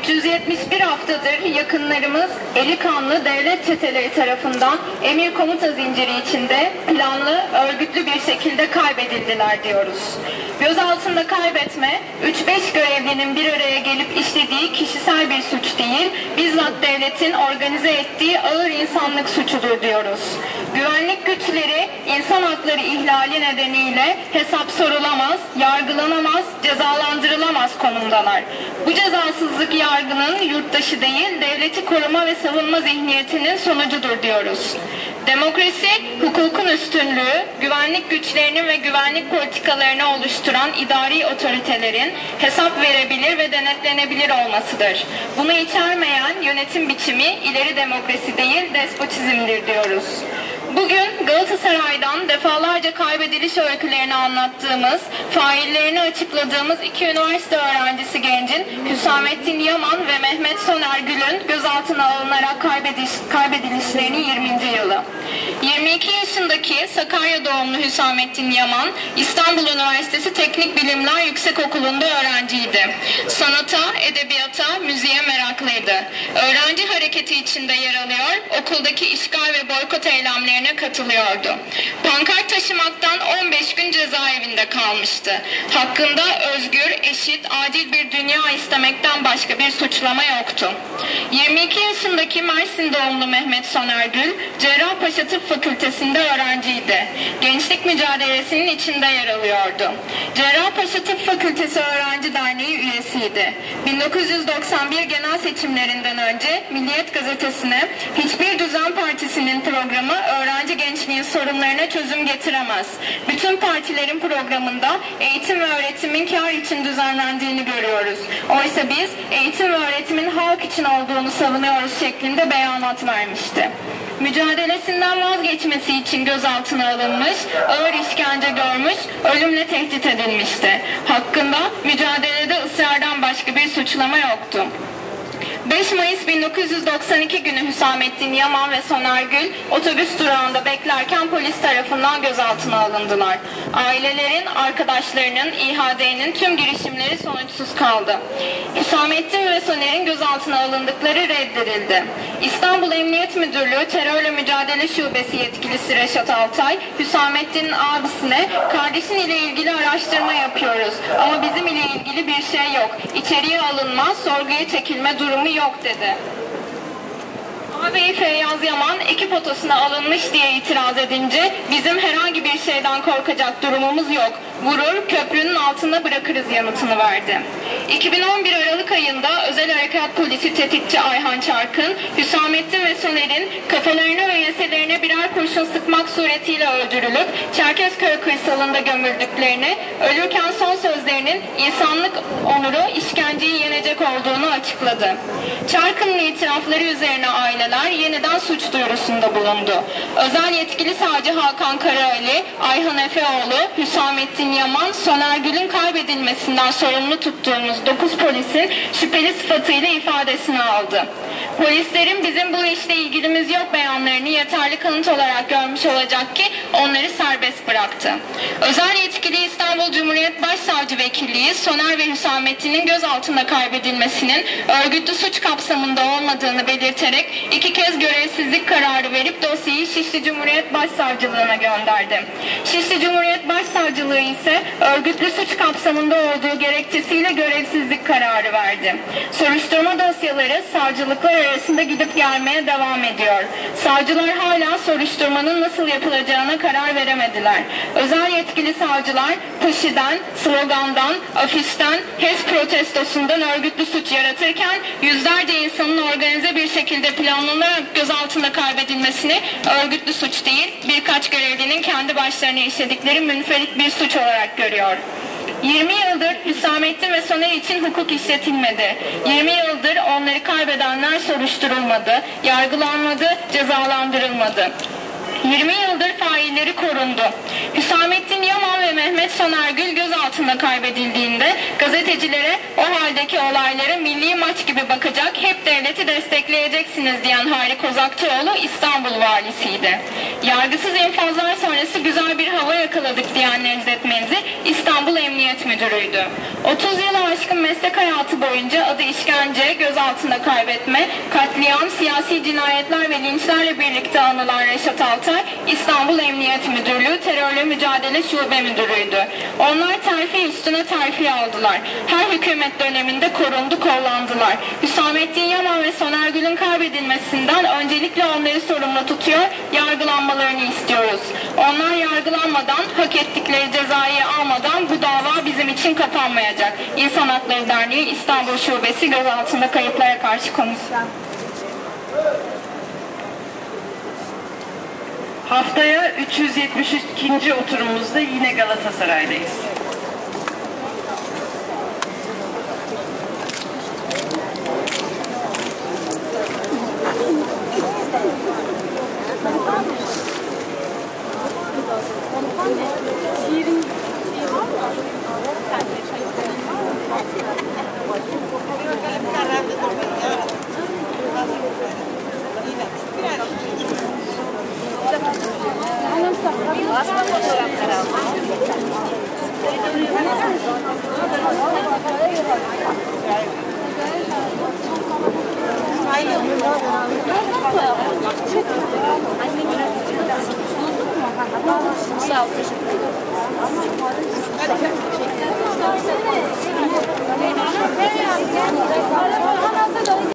371 haftadır yakınlarımız eli kanlı devlet çeteleri tarafından emir komuta zinciri içinde planlı, örgütlü bir şekilde kaybedildiler diyoruz. Gözaltında kaybetme, 3-5 görevlinin bir araya gelip işlediği kişisel bir suç değil, bizzat devletin organize ettiği ağır insanlık suçudur diyoruz. Güvenlik güçleri insan hakları ihlali nedeniyle hesap sorulamaz, yargılanamaz, cezalandırılamaz konumdalar. Bu cezasızlık yargının yurttaşı değil, devleti koruma ve savunma zihniyetinin sonucudur diyoruz. Demokrasi, hukukun üstünlüğü, güvenlik güçlerinin ve güvenlik politikalarını oluşturan idari otoritelerin hesap verebilir ve denetlenebilir olmasıdır. Bunu içermeyen yönetim biçimi ileri demokrasi değil, despotizmdir diyoruz. Bugün Galatasaray'dan defalarca kaybediliş öykülerini anlattığımız, faillerini açıkladığımız iki üniversite öğrencisi gencin Hüsamettin Yaman ve Mehmet Soner Gül'ün gözaltına alınarak kaybedilişlerinin 20. yılı. 22 yaşındaki Sakarya doğumlu Hüsamettin Yaman, İstanbul Üniversitesi Teknik Bilimler Yüksekokulu'nda öğrenciydi. Sanata, edebiyata, müziğe meraklıydı. Öğrenci hareketi içinde yer alıyor, okuldaki işgal ve boykot eylemlerine katılıyordu. Pankart taşımaktan 15 gün cezaevinde kalmıştı. Hakkında özgür, eşit, adil bir dünya istemekten başka bir suçlama yoktu. 22 yaşındaki Mersin doğumlu Mehmet Soner Gül, Cerrahpaşa Tıp Fakültesi'nde öğrenciydi. Gençlik mücadelesinin içinde yer alıyordu. Cerrahpaşa Tıp Fakültesi Öğrenci Derneği üyesiydi. 1991 genel seçimlerinden önce Milliyet Gazetesi'ne hiçbir düzen partisinin programı öğrenci gençliğin sorunlarına çözüm getiremez. Bütün partilerin programında eğitim ve öğretimin kar için düzenlendiğini görüyoruz. Oysa biz eğitim ve öğretimin halk için olduğunu savunuyoruz şeklinde beyanat vermişti. Mücadelesinden vazgeçmesi için gözaltına alınmış, ağır işkence görmüş, ölümle tehdit edilmişti. Hakkında mücadelede ısrardan başka bir suçlama yoktu. 5 Mayıs 1992 günü Hüsamettin Yaman ve Soner Gül otobüs durağında beklerken polis tarafından gözaltına alındılar. Ailelerin, arkadaşlarının, İHA'nın tüm girişimleri sonuçsuz kaldı. Hüsamettin ve Soner'in gözaltına alındıkları reddedildi. İstanbul Emniyet Müdürlüğü Terörle Mücadele Şubesi yetkilisi Reşat Altay, Hüsamettin'in abisine kardeşin ile ilgili araştırma yapıyoruz ama bizim ile ilgili bir şey yok. İçeriye alınma, sorguya çekilme durumu yok dedi. Ağabeyi Feyyaz Yaman ekip otosuna alınmış diye itiraz edince bizim herhangi bir şeyden korkacak durumumuz yok. Vurur, köprünün altına bırakırız yanıtını verdi. 2011 Aralık ayında Özel Harekat Polisi tetikçi Ayhan Çarkın, Hüsamettin ve Soner'in kafalarına ve enselerine birer kurşun sıkmak suretiyle öldürülüp Çerkezköy kırsalında gömüldüklerini, ölürken son sözlerinin insanlık onuru işkenceyi yenecek olduğunu açıkladı. Çarkın'ın itirafları üzerine aileler yeniden suç duyurusunda bulundu. Özel yetkili savcı Hakan Karaali, Ayhan Efeoğlu, Hüsamettin Yaman, Soner Gül'ün kaybedilmesinden sorumlu tuttuğumuz 9 polisin şüpheli sıfatıyla ifadesini aldı. Polislerin bizim bu işle ilgilimiz yok beyanlarını yeterli kanıt olarak görmüş olacak ki onları serbest bıraktı. Özel yetkili İstanbul Cumhuriyet Başsavcı Vekilliği Soner ve Hüsamettin'in gözaltında kaybedilmesinin örgütlü suç kapsamında olmadığını belirterek 2 kez görevsizlik kararı verip dosyayı Şişli Cumhuriyet Başsavcılığına gönderdi. Şişli Cumhuriyet Başsavcılığı ise örgütlü suç kapsamında olduğu gerekçesiyle görevsizlik kararı verdi. Soruşturma dosyaları savcılıklar arasında gidip gelmeye devam ediyor. Savcılar hala soruşturmanın nasıl yapılacağına karar veremediler. Özel yetkili savcılar PAŞİ'den, slogandan, afişten, HES protestosundan örgütlü suç yaratırken yüzlerce insanın organize bir şekilde planlanarak gözaltında kaybedilmesini örgütlü suç değil, birkaç görevlinin kendi başlarına işledikleri münferit bir suç olarak görüyor. 20 yıldır Hüsamettin ve Soner için hukuk işletilmedi. 20 yıldır onları kaybedenler soruşturulmadı, yargılanmadı, cezalandırılmadı. 20 yıldır failleri korundu. Hüsamettin Yaman ve Mehmet Sonergül gözaltında kaybedildiğinde gazetecilere o haldeki olaylara milli maç gibi bakacak, hep devleti destekleyeceksiniz diyen Hayri Kozakçıoğlu İstanbul valisiydi. Yargısız infazlar sonrası güzel bir hava yakaladık diyen Necdet Menzi İstanbul Emniyet Müdürü'ydü. 30 yılı aşkın meslek hayatı boyunca adı işkence, gözaltında kaybetme, katliam, siyasi cinayetler ve linçlerle birlikte anılan Reşat Altay, İstanbul Emniyet Müdürlüğü Terörle Mücadele Şube Müdürü'ydü. Onlar terfi üstüne terfi aldılar. Her hükümet döneminde korundu, kollandılar. Hüsamettin Yaman ve Sonergül'ün kaybedilmesinden öncelikle onları sorumlu tutuyor, yargılanmalarını istiyoruz. Onlar yargılanmadan, hak ettikleri cezayı almadan bu dava bizim için kapanmayacak. İnsan Hakları Derneği İstanbul Şubesi gözaltında kayıplara karşı konuşuyor. Haftaya 372. oturumumuzda yine Galatasaray'dayız. Sağ ol.